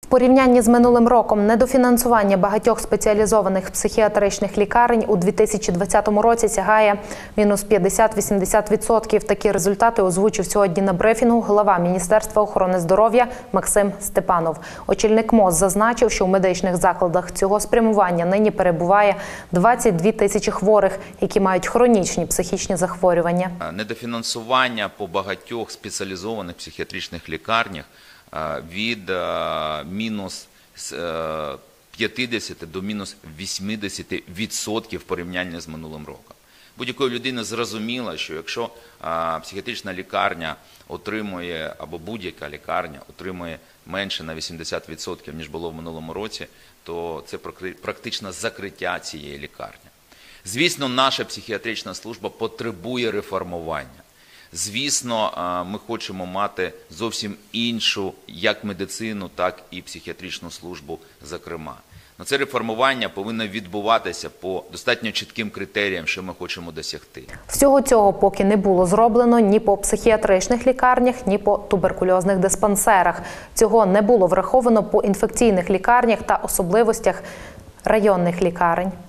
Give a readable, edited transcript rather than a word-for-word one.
В порівнянні з минулим роком недофінансування багатьох спеціалізованих психіатричних лікарень у 2020 році сягає мінус 50-80%. Такі результати озвучив сьогодні на брифінгу глава Міністерства охорони здоров'я Максим Степанов. Очільник МОЗ зазначив, що у медичних закладах цього спрямування нині перебуває 22 тисячі хворих, які мають хронічні психічні захворювання. Недофінансування по багатьох спеціалізованих психіатричних лікарнях від мінус 50 до мінус 80% в порівнянні з минулим роком. Будь-якої людини зрозуміло, що якщо психіатрична лікарня отримує, або будь-яка лікарня отримує менше на 80%, ніж було в минулому році, то це практично закриття цієї лікарні. Звісно, наша психіатрична служба потребує реформування. Звісно, ми хочемо мати зовсім іншу як медицину, так і психіатричну службу, зокрема. Но це реформування повинно відбуватися по достатньо чітким критеріям, що ми хочемо досягти. Всього цього поки не було зроблено ні по психіатричних лікарнях, ні по туберкульозних диспансерах. Цього не було враховано по інфекційних лікарнях та особливостях районних лікарень.